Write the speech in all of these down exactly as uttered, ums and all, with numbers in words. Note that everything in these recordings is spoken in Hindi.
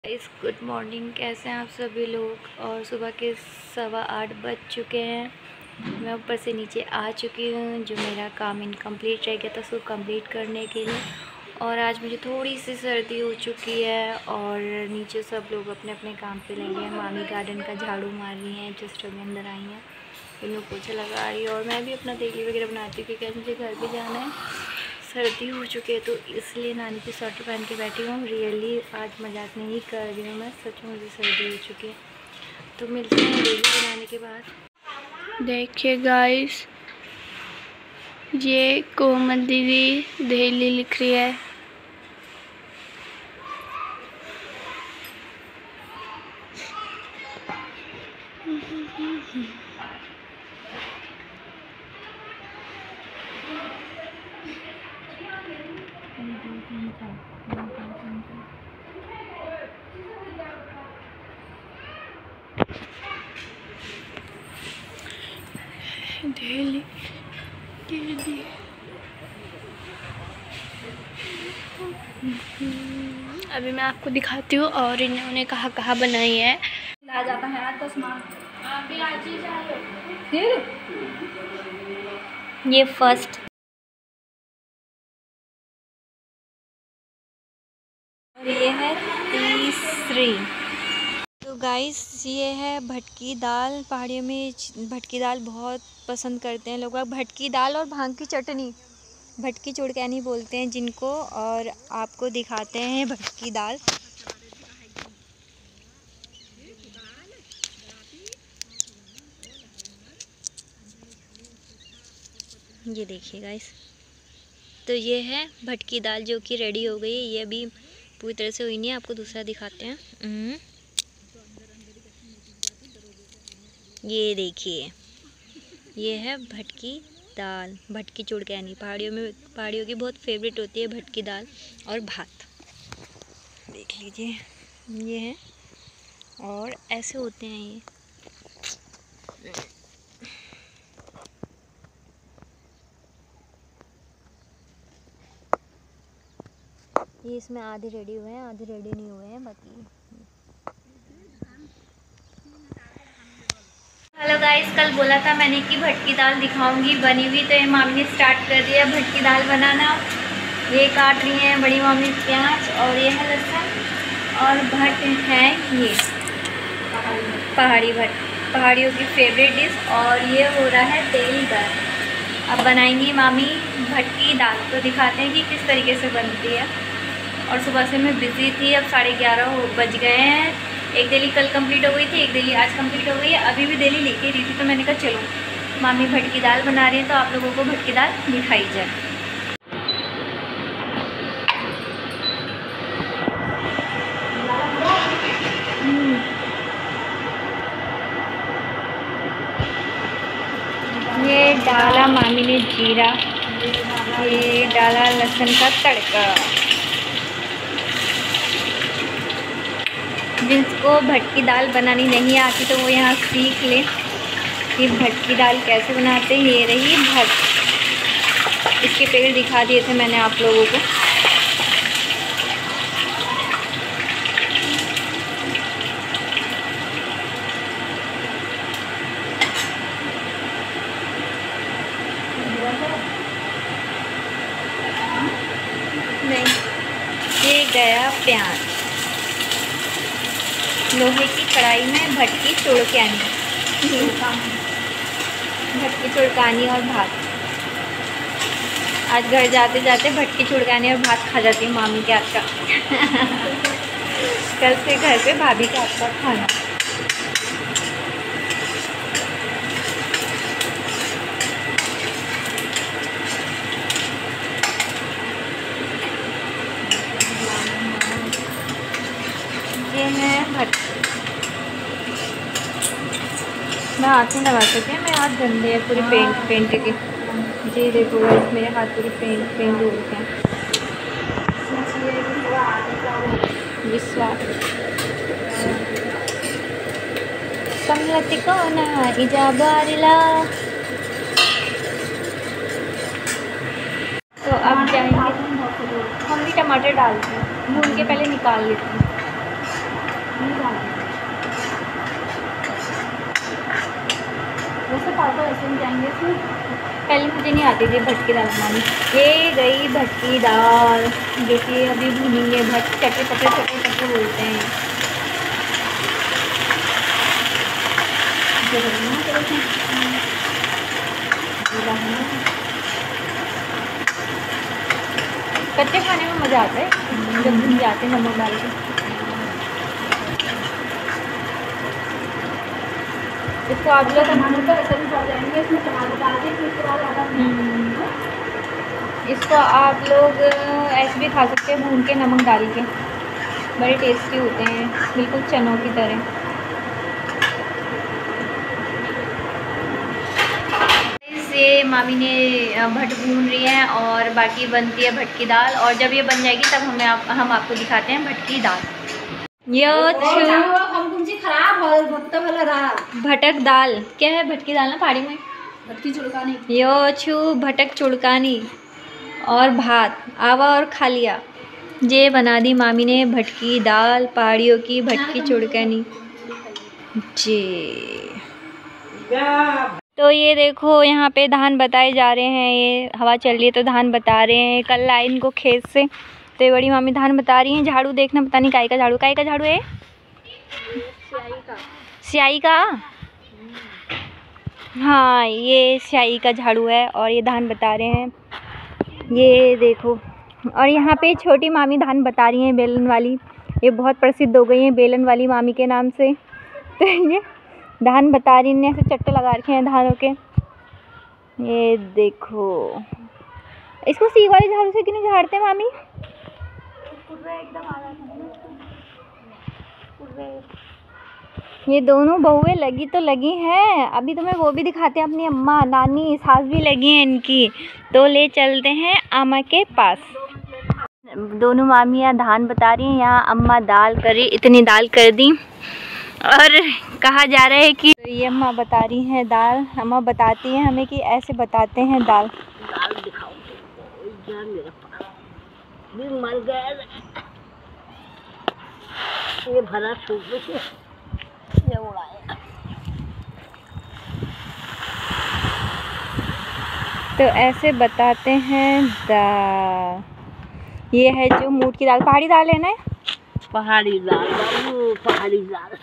इस गुड मॉर्निंग, कैसे हैं आप सभी लोग। और सुबह के सवा आठ बज चुके हैं। मैं ऊपर से नीचे आ चुकी हूँ। जो मेरा काम इनकम्प्लीट रह गया था उसको कंप्लीट करने के लिए। और आज मुझे थोड़ी सी सर्दी हो चुकी है और नीचे सब लोग अपने अपने काम पे लगे हैं। मामी गार्डन का झाड़ू मार रही हैं, जस्ट अभी अंदर आई हैं, इनको पोछा लगा रही है। और मैं भी अपना तेली वगैरह बनाती हूँ क्योंकि आज मुझे घर पर जाना है। सर्दी हो चुकी है तो इसलिए नानी की स्वेटर पहन के बैठी हूँ। रियली आज मजाक नहीं कर रही हूँ मैं, सच में मुझे सर्दी हो चुकी है। तो मिलते हैं डेली बनाने के बाद। देखिए गाइस, ये कोमल दीदी डेली लिख रही है। डेली डेली अभी मैं आपको दिखाती हूँ और इन्होंने कहाँ कहाँ बनाई है। ला जाता है आज बस माँ आप भी आज ही जाओ। फिर ये फर्स्ट और ये है तीसरी। तो गाइस, ये है भटकी दाल। पहाड़ियों में भटकी दाल बहुत पसंद करते हैं लोग। भटकी दाल और भांग की चटनी, भटकी चुड़कैनी बोलते हैं जिनको। और आपको दिखाते हैं भटकी दाल। ये देखिए गाइस, तो ये है भटकी दाल जो कि रेडी हो गई है। ये अभी पूरी तरह से हुई नहीं है, आपको दूसरा दिखाते हैं। ये देखिए, ये है भटकी दाल, भटकी चुड़कैनी। पहाड़ियों में पहाड़ियों की बहुत फेवरेट होती है भटकी दाल और भात। देख लीजिए, ये है और ऐसे होते हैं ये। ये इसमें आधे रेडी हुए हैं, आधे रेडी नहीं हुए हैं बाकी। हेलो गाइस, कल बोला था मैंने कि भटकी दाल दिखाऊंगी बनी हुई, तो ये मामी ने स्टार्ट कर दिया भटकी दाल बनाना। ये काट रही हैं बड़ी मामी प्याज, और ये है लहसुन, और भट है ये पहाड़ी भट, पहाड़ियों की फेवरेट डिश। और ये हो रहा है तेल गर्म। अब बनाएंगी मामी भटकी दाल, तो दिखाते हैं कि किस तरीके से बनती है। और सुबह से मैं बिज़ी थी, अब साढ़े ग्यारह बज गए हैं। एक डेली कल कंप्लीट हो गई थी, एक डेली आज कंप्लीट हो गई है। अभी भी डेली लेके रही थी, तो मैंने कहा चलो मामी भटकी दाल बना रही है तो आप लोगों को भटकी दाल दिखाई जाए। ये डाला मामी ने जीरा, ये डाला लहसुन का तड़का। जिनको भटकी दाल बनानी नहीं आती तो वो यहाँ सीख ले कि भटकी दाल कैसे बनाते हैं। ये रही भट, इसके पेड़ दिखा दिए थे मैंने आप लोगों को। नहीं, ये गया प्याज। लोहे की कढ़ाई में भटकी चुड़कैनी, भटकी चुड़कानी और भात। आज घर जाते जाते भटकी चुड़कानी और भात खा जाती हूँ मामी के हाथ का। कल से घर पे भाभी के हाथ का खाना। ये है भट, मैं हाथ नहीं लगा सके, मेरे हाथ गंदे हैं पूरे पेंट पेंट के। जी देखो गाइस, मेरे हाथ पूरे पेंट पेंट हो गए हैं। विश्वास समलति को ना इजाबारिला। तो अब जाएंगे, हम भी टमाटर डालते हैं, भून के पहले निकाल लेते हैं। तो ऐसे ही जाएंगे इसमें। पहले मुझे नहीं आती थी भटकी दाल बनानी। ये गई भटकी दाल जो कि अभी भूनेंगे। भट चटे चटे चटे चटे बोलते हैं। कच्चे खाने में मज़ा आता है जब भून जाते हैं नमक डाल के। इसको आप लोग टमाटर तो ऐसे भी डाल जाएंगे, इसमें टमाटर डाल के फिर उसके बाद आधा। इसको आप लोग ऐसे भी खा सकते हैं भून के नमक डाल के, बड़े टेस्टी होते हैं बिल्कुल चनों की तरह। इससे मामी ने भट भून रही है और बाकी बनती है भटकी दाल। और जब ये बन जाएगी तब हमें आप, हम आपको दिखाते हैं भटकी दाल। यो खराब भटक दाल क्या है? भटकी दाल ना पहाड़ी में भटकी चुड़कानी। यो छू भटक चुड़कानी और भात आवा और खा लिया। ये बना दी मामी ने भटकी दाल, पहाड़ियों की भटकी चुड़कानी जी। तो ये देखो यहाँ पे धान बताए जा रहे हैं। ये हवा चल रही है तो धान बता रहे हैं। कल आए इनको खेत से तो ये बड़ी मामी धान बता रही हैं। झाड़ू देखना, पता नहीं काय का झाड़ू, काय का झाड़ू है? स्याही का। हाँ ये स्याही का झाड़ू है और ये धान बता रहे हैं। ये देखो, और यहाँ पे छोटी मामी धान बता रही हैं बेलन वाली। ये बहुत प्रसिद्ध हो गई हैं बेलन वाली मामी के नाम से। तो ये धान बता रही हैं, ऐसे चट्टे लगा रखे हैं धानों के। ये देखो, इसको सी वाले झाड़ू से क्यों नहीं झाड़ते मामी? ये दोनों बहुएं लगी तो लगी हैं। अभी तुम्हें वो भी दिखाते हैं, अपनी अम्मा, नानी, सास भी लगी हैं इनकी। तो ले चलते हैं अम्मा के पास। दोनों मामियाँ धान बता रही हैं, यहाँ अम्मा दाल करी, इतनी दाल कर दी। और कहा जा रहा है कि ये अम्मा बता रही हैं दाल। अम्मा बताती हैं हमें कि ऐसे बताते हैं दाल। दाल दिखाओ तो मेरे पास भी मर गया। ये भरा सूप से ये उड़ाया। तो ऐसे बताते हैं दाल। ये है जो मूट की दाल, पहाड़ी दाल है ना? पहाड़ी दाल बाबू, पहाड़ी दाल।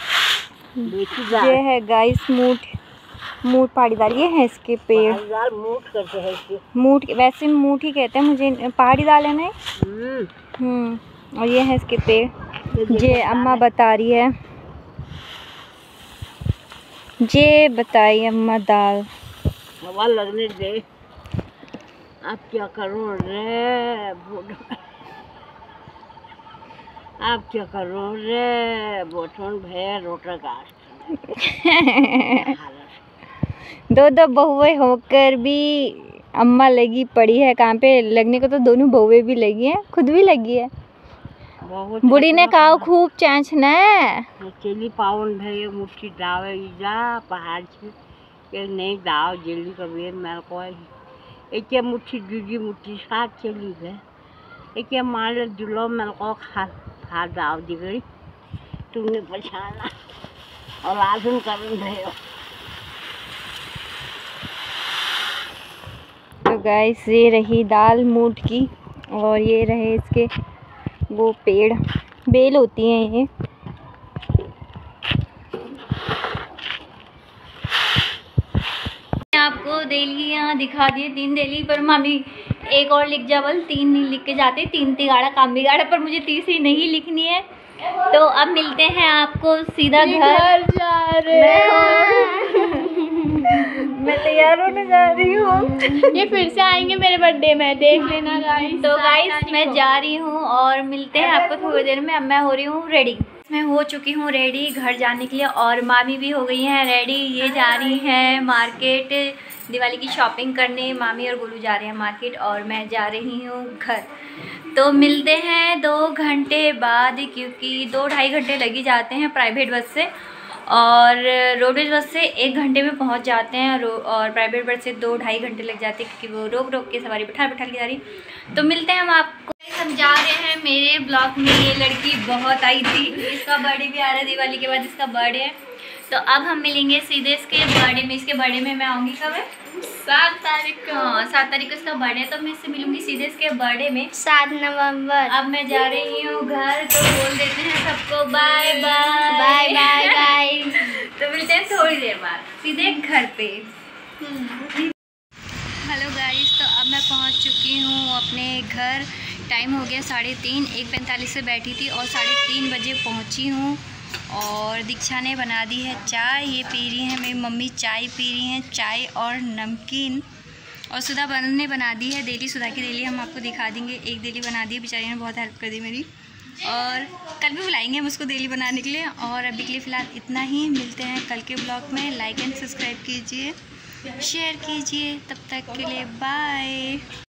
ये है गाइस मूट, मूट पहाड़ी दाल। ये है इसके पेड़। पहाड़ी दाल मूट करते हैं इसके। मूट वैसे मूट ही कहते हैं, मुझे पहाड़ी दाल है ना। हम्म और ये है इसके पेड़। ये अम्मा बता रही है, ये बताई अम्मा दाल। हवा लगने दे। आप क्या करो रे आप क्या करो रे बोटन भैया रोटा काट। दो दो बहुएं होकर भी अम्मा लगी पड़ी है। कहाँ पे लगने को तो दोनों बहुएं भी लगी हैं, खुद भी लगी है। बुढ़ी ने कहा खूब चांच न चली पावन भैया मुट्ठी दावे जा पहाड़ से नहीं दाव जल्दी कभी मेरे को एक मुट्ठी दूजी मुट्ठी साथ चली गए। एक माल जुलो मेरे को खा खा दाव दी गई। तुमने पछाना और आजम कर रहे हो। तो गाइस ये रही दाल मूट की और ये रहे इसके वो पेड़, बेल होती हैं ये। आपको डेली यहाँ दिखा दिए तीन डेली, पर मामी एक और लिख जावल, तीन नहीं लिख के जाते। तीन तिगाड़ा काम बिगाड़ा, पर मुझे तीसरी नहीं लिखनी है। तो अब मिलते हैं आपको सीधा घर जा रहे मैं तैयार होने जा रही हूँ। ये फिर से आएंगे मेरे बर्थडे में, देख लेना गाइस। तो गाइस मैं जा रही हूँ और मिलते हैं आपको थोड़ी देर में। अब मैं हो रही हूँ रेडी, मैं हो चुकी हूँ रेडी घर जाने के लिए और मामी भी हो गई हैं रेडी। ये जा रही हैं मार्केट दिवाली की शॉपिंग करने। मामी और गोलू जा रहे हैं मार्केट और मैं जा रही हूँ घर। तो मिलते हैं दो घंटे बाद, क्योंकि दो ढाई घंटे लगी जाते हैं प्राइवेट बस से और रोडवेज बस से एक घंटे में पहुंच जाते हैं और प्राइवेट बस से दो ढाई घंटे लग जाते हैं, क्योंकि वो रोक रोक के सवारी बैठा बैठा के जा रही। तो मिलते हैं हम आपको। हम जा रहे हैं मेरे ब्लॉग में। ये लड़की बहुत आई थी, इसका बर्थडे भी आ रहा है दिवाली के बाद, इसका बर्थडे है। तो अब हम मिलेंगे सीधे इसके बर्थडे में। इसके बर्थडे में मैं आऊँगी कब है? सात तारीख को। हाँ सात तारीख को इसका बर्थडे, तो मैं इससे मिलूंगी सीधे इसके बर्थडे में सात नवंबर। अब मैं जा रही हूँ घर, तो बोल देते हैं सबको bye bye bye bye bye. तो मिलते हैं थोड़ी देर बाद सीधे घर पे। हेलो गाइस, तो अब मैं पहुँच चुकी हूँ अपने घर। टाइम हो गया साढ़े तीन, एक पैंतालीस से बैठी थी और साढ़े तीन बजे पहुँची हूँ। और दीक्षा ने बना दी है चाय, ये पी रही है मेरी मम्मी, चाय पी रही हैं, चाय और नमकीन। और सुधा बन ने बना दी है डेली, सुधा की डेली हम आपको दिखा देंगे। एक डेली बना दी है, बेचारी ने बहुत हेल्प कर दी मेरी, और कल भी बुलाएंगे हम उसको डेली बनाने के लिए। और अभी के लिए फ़िलहाल इतना ही, मिलते हैं कल के ब्लॉग में। लाइक एंड सब्सक्राइब कीजिए, शेयर कीजिए, तब तक के लिए बाय।